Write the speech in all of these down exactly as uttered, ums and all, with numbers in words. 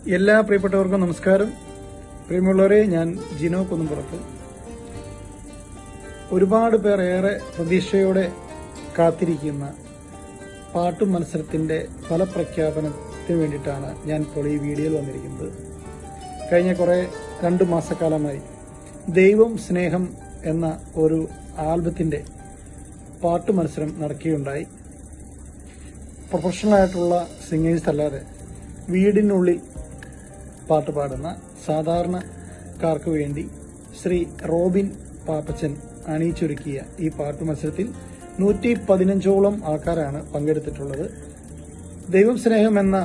എല്ലാ പ്രിയപ്പെട്ടവർക്കും നമസ്കാരം. പ്രിയമുള്ളവരെ, ഞാൻ ജിനോ കുന്നുംപുറത്ത്. ഒരുപാട് പേർ ഏറെ പ്രതീക്ഷയോടെ കാത്തിരിക്കുന്ന പാട്ടു മത്സരത്തിന്റെ ഫലപ്രഖ്യാപനത്തിന് വേണ്ടിയിട്ടാണ് ഞാൻ ഇപ്പോൾ ഈ വീഡിയോയിൽ വന്നിരിക്കുന്നത്. കഴിഞ്ഞ കുറെ രണ്ടു മാസക്കാലമായി ദൈവം സ്നേഹം എന്ന ഒരു ആൽബത്തിന്റെ പാട്ടു മത്സരം നടക്കുകയുണ്ടായി. പ്രൊഫഷണൽ ആയിട്ടുള്ള സിംഗേഴ്സ് അല്ലാതെ വീടിനുള്ളിൽ പാട്ട് പാടുന്ന സാധാരണക്കാർക്ക് വേണ്ടി ശ്രീ റോബിൻ പാപ്പച്ചൻ അണിയിച്ചൊരുക്കിയ ഈ പാട്ടു മത്സരത്തിൽ നൂറ്റി പതിനഞ്ചോളം ആൾക്കാരാണ് പങ്കെടുത്തിട്ടുള്ളത്. ദൈവം സ്നേഹം എന്ന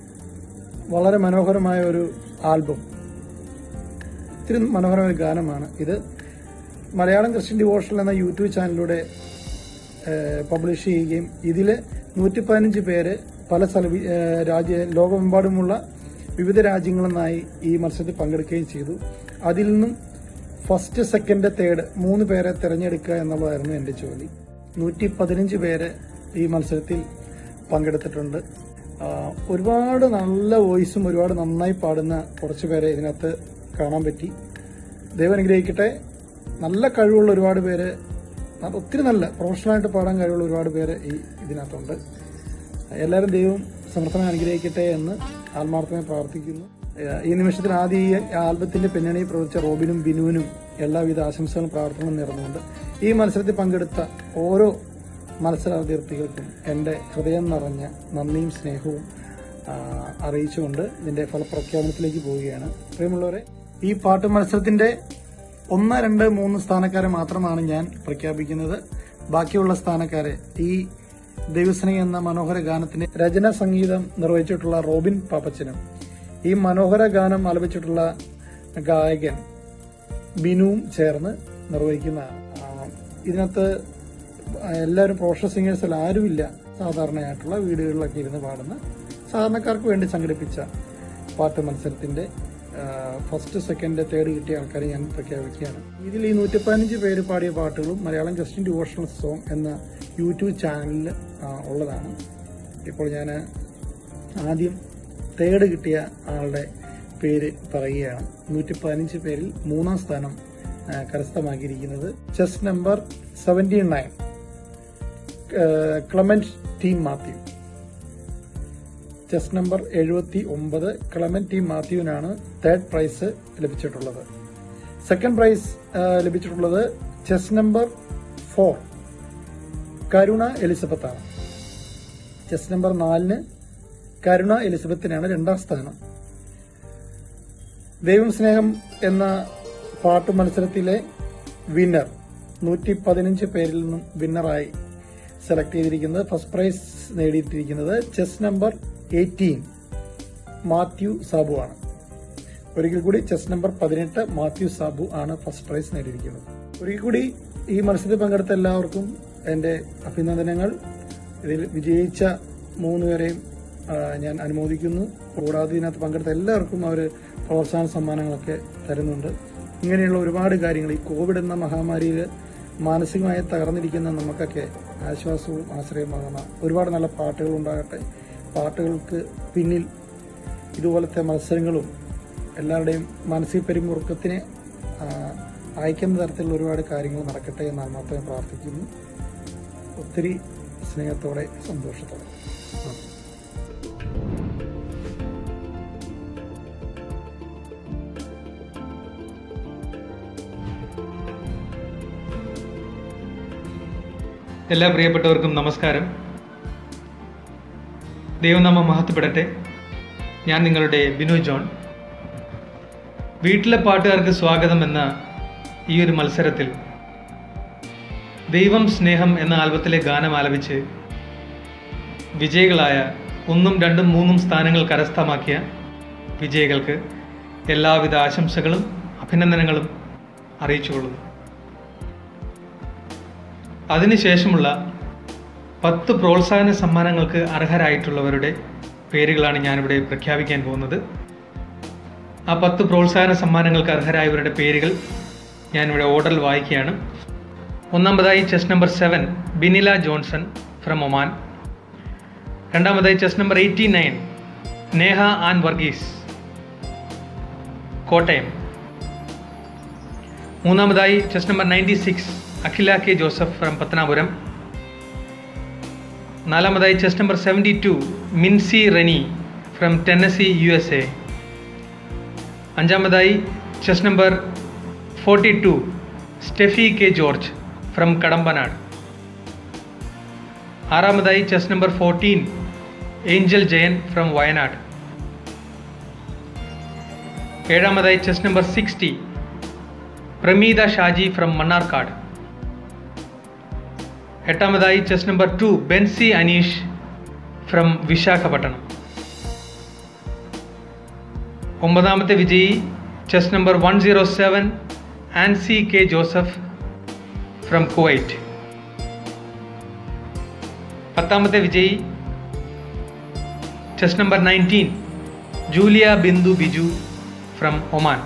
വളരെ മനോഹരമായ ഒരു ആൽബം, ഒത്തിരി മനോഹരമായ ഒരു ഗാനമാണ് ഇത്. മലയാളം ക്രിസ്ത്യൻ ഡിവോഷണൽ എന്ന യൂട്യൂബ് ചാനലിലൂടെ പബ്ലിഷ് ചെയ്യുകയും ഇതിൽ നൂറ്റി പതിനഞ്ച് പേര് പല സ്ഥല രാജ്യ ലോകമെമ്പാടുമുള്ള വിവിധ രാജ്യങ്ങളിൽ നിന്നായി ഈ മത്സരത്തിൽ പങ്കെടുക്കുകയും ചെയ്തു. അതിൽ നിന്നും ഫസ്റ്റ്, സെക്കൻഡ്, തേർഡ് മൂന്ന് പേരെ തിരഞ്ഞെടുക്കുക എന്നുള്ളതായിരുന്നു എന്റെ ജോലി. നൂറ്റി പതിനഞ്ച് പേര് ഈ മത്സരത്തിൽ പങ്കെടുത്തിട്ടുണ്ട്. ഒരുപാട് നല്ല വോയിസും ഒരുപാട് നന്നായി പാടുന്ന കുറച്ചു പേരെ ഇതിനകത്ത് കാണാൻ പറ്റി. ദൈവം അനുഗ്രഹിക്കട്ടെ. നല്ല കഴിവുള്ള ഒരുപാട് പേര്, ഒത്തിരി നല്ല പ്രൊഫഷണലായിട്ട് പാടാൻ കഴിവുള്ള ഒരുപാട് പേര് ഈ ഇതിനകത്തുണ്ട്. എല്ലാവരും ദൈവം സമർത്ഥമായി അനുഗ്രഹിക്കട്ടെ എന്ന് ആത്മാർത്ഥമായി പ്രാർത്ഥിക്കുന്നു. ഈ നിമിഷത്തിൽ ആദ്യം ഈ ആൽബത്തിന്റെ പിന്നണി പ്രവർത്തിച്ച റോബിനും ബിനുവിനും എല്ലാവിധ ആശംസകളും പ്രാർത്ഥനകളും നേർന്നുകൊണ്ട് ഈ മത്സരത്തിൽ പങ്കെടുത്ത ഓരോ മത്സരാർത്ഥികൾക്കും എന്റെ ഹൃദയം നിറഞ്ഞ നന്ദിയും സ്നേഹവും അറിയിച്ചുകൊണ്ട് ഇതിന്റെ ഫലപ്രഖ്യാപനത്തിലേക്ക് പോവുകയാണ്. പ്രിയമുള്ളവരെ, ഈ പാട്ട് മത്സരത്തിന്റെ ഒന്ന്, രണ്ട്, മൂന്ന് സ്ഥാനക്കാരെ മാത്രമാണ് ഞാൻ പ്രഖ്യാപിക്കുന്നത്. ബാക്കിയുള്ള സ്ഥാനക്കാരെ ഈ ദൈവസ്നേഹം എന്ന മനോഹര ഗാനത്തിന്റെ രചന സംഗീതം നിർവഹിച്ചിട്ടുള്ള റോബിൻ പാപ്പച്ചനും ഈ മനോഹര ഗാനം ആലപിച്ചിട്ടുള്ള ഗായകൻ ബിനുവും ചേർന്ന് നിർവഹിക്കുന്നതാണ്. ഇതിനകത്ത് എല്ലാവരും പ്രൊഫഷണൽ സിംഗേഴ്സ് അല്ല, ആരുമില്ല. സാധാരണയായിട്ടുള്ള വീടുകളിലൊക്കെ ഇരുന്ന് പാടുന്ന സാധാരണക്കാർക്ക് വേണ്ടി സംഘടിപ്പിച്ച പാട്ട് മത്സരത്തിന്റെ ഫസ്റ്റ്, സെക്കൻഡ്, തേർഡ് കിട്ടിയ ആൾക്കാരെ ഞാൻ പ്രഖ്യാപിക്കുകയാണ്. ഇതിൽ ഈ നൂറ്റി പതിനഞ്ച് പേര് പാടിയ പാട്ടുകളും മലയാളം ക്രിസ്ത്യൻ ഡിവോഷണൽ സോങ് എന്ന യൂട്യൂബ് ചാനലിൽ ഉള്ളതാണ്. ഇപ്പോൾ ഞാൻ ആദ്യം തേർഡ് കിട്ടിയ ആളുടെ പേര് പറയുകയാണ്. നൂറ്റി പതിനഞ്ച് പേരിൽ മൂന്നാം സ്ഥാനം കരസ്ഥമാക്കിയിരിക്കുന്നത് chest number seventy nine Clement T Mathew. Chest number എഴുപത്തി ഒമ്പത് ക്ലെമന്റ് ടി മാത്യുവിനാണ് തേർഡ് പ്രൈസ് ലഭിച്ചിട്ടുള്ളത്. സെക്കൻഡ് പ്രൈസ് ലഭിച്ചിട്ടുള്ളത് chest number four Karuna Elizabeth ആണ്. ചെസ് നമ്പർ നാലിന് കരുണ എലിസബത്തിനാണ് രണ്ടാം സ്ഥാനം. ദൈവം സ്നേഹം എന്ന പാട്ടു മത്സരത്തിലെ വിന്നർ നൂറ്റി പതിനഞ്ച് പേരിൽ നിന്നും വിന്നറായി സെലക്ട് ചെയ്തിരിക്കുന്നത്, ഫസ്റ്റ് പ്രൈസ് നേടിയിട്ടിരിക്കുന്നത് chest number eighteen Mathew Sabu ആണ്. ഒരിക്കൽ കൂടി ചെസ് നമ്പർ പതിനെട്ട് മാത്യു സാബു ആണ് ഫസ്റ്റ് പ്രൈസ് നേടിയിരിക്കുന്നത്. ഒരിക്കൽ കൂടി ഈ മത്സരത്തിൽ പങ്കെടുത്ത എല്ലാവർക്കും എന്റെ അഭിനന്ദനങ്ങൾ. ഇതിൽ വിജയിച്ച മൂന്നുപേരെയും ഞാൻ അനുമോദിക്കുന്നു. കൂടാതെ ഇതിനകത്ത് പങ്കെടുത്ത എല്ലാവർക്കും അവർ പ്രോത്സാഹന സമ്മാനങ്ങളൊക്കെ തരുന്നുണ്ട്. ഇങ്ങനെയുള്ള ഒരുപാട് കാര്യങ്ങൾ ഈ കോവിഡ് എന്ന മഹാമാരിയിൽ മാനസികമായി തകർന്നിരിക്കുന്ന നമുക്കൊക്കെ ആശ്വാസവും ആശ്രയമാകുന്ന ഒരുപാട് നല്ല പാട്ടുകൾ ഉണ്ടാകട്ടെ. പാട്ടുകൾക്ക് പിന്നിൽ ഇതുപോലത്തെ മത്സരങ്ങളും എല്ലാവരുടെയും മാനസിക പെരുമുറുക്കത്തിനെ അയക്കുന്ന തരത്തിലുള്ള ഒരുപാട് കാര്യങ്ങൾ നടക്കട്ടെ എന്ന് മാത്രമേ പ്രാർത്ഥിക്കുന്നു. ഒത്തിരി സ്നേഹത്തോടെ, സന്തോഷത്തോടെ. എല്ലാ പ്രിയപ്പെട്ടവർക്കും നമസ്കാരം. ദൈവനാമം മഹത്വപ്പെടട്ടെ. ഞാൻ നിങ്ങളുടെ ബിനു ജോൺ. വീട്ടിലെ പാട്ടുകാർക്ക് സ്വാഗതം എന്ന ഈ ഒരു മത്സരത്തിൽ ദൈവം സ്നേഹം എന്ന ആൽബത്തിലെ ഗാനം ആലപിച്ച് വിജയികളായ ഒന്നും രണ്ടും മൂന്നും സ്ഥാനങ്ങൾ കരസ്ഥമാക്കിയ വിജയികൾക്ക് എല്ലാവിധ ആശംസകളും അഭിനന്ദനങ്ങളും അറിയിച്ചുകൊള്ളുന്നു. അതിനുശേഷമുള്ള പത്ത് പ്രോത്സാഹന സമ്മാനങ്ങൾക്ക് അർഹരായിട്ടുള്ളവരുടെ പേരുകളാണ് ഞാനിവിടെ പ്രഖ്യാപിക്കാൻ പോകുന്നത്. ആ പത്ത് പ്രോത്സാഹന സമ്മാനങ്ങൾക്ക് അർഹരായവരുടെ പേരുകൾ ഞാനിവിടെ ഓർഡറിൽ വായിക്കുകയാണ്. ഒന്നാമതായി chest number seven Binila Johnson from Oman. രണ്ടാമതായി chest number eighty nine Neha Ann Varghese Kottayam. മൂന്നാമതായി chest number ninety six Akhila K Joseph from Pathanapuram. നാലാമതായി chest number seventy two Minsy Reny from Tennessee U S A. അഞ്ചാമതായി chest number forty two Steffi K George from Kadambanad. ആറാമതായി chest number fourteen Angel Jayan from Wayanad. ഏഴാമതായി chest number sixty Prameetha Shaji from Mannarkkad. എട്ടാമതായി chess number two Benzy Aneesh from Visakhapatnam. ഒമ്പതാമത്തെ വിജയി chest number one zero seven Ancy K Joseph from Kuwait. പത്താമത്തെ വിജയി chest number nineteen Julia Bindu Biju from Oman.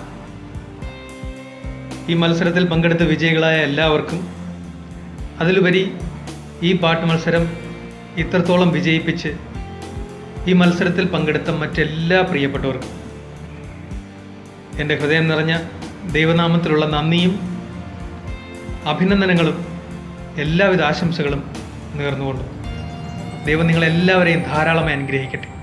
ഈ മത്സരത്തിൽ പങ്കെടുത്ത വിജയികളായ എല്ലാവർക്കും, അതിലുപരി ഈ പാട്ട് മത്സരം ഇത്രത്തോളം വിജയിപ്പിച്ച് ഈ മത്സരത്തിൽ പങ്കെടുത്ത മറ്റെല്ലാ പ്രിയപ്പെട്ടവർക്കും എൻ്റെ ഹൃദയം നിറഞ്ഞ ദൈവനാമത്തിലുള്ള നന്ദിയും അഭിനന്ദനങ്ങളും എല്ലാവിധ ആശംസകളും നേർന്നുകൊണ്ടു. ദൈവം നിങ്ങളെല്ലാവരെയും ധാരാളമായി അനുഗ്രഹിക്കട്ടെ.